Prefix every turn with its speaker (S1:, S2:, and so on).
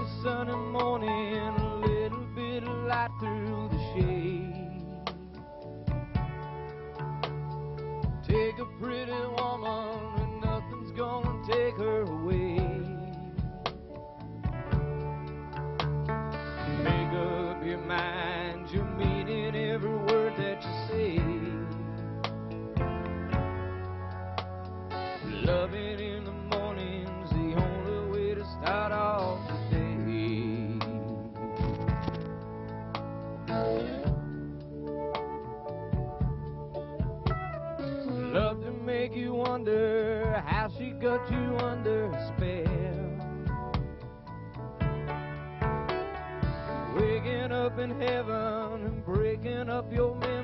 S1: the sunny morning, a little bit of light through the shade. Take a pretty woman and nothing's gonna take her away. Make up your mind, you mean in every word that you say. Loving in the morning's the only way to start off the day. Love to make you wonder how she got you under a spell. Waking up in heaven and breaking up your memory.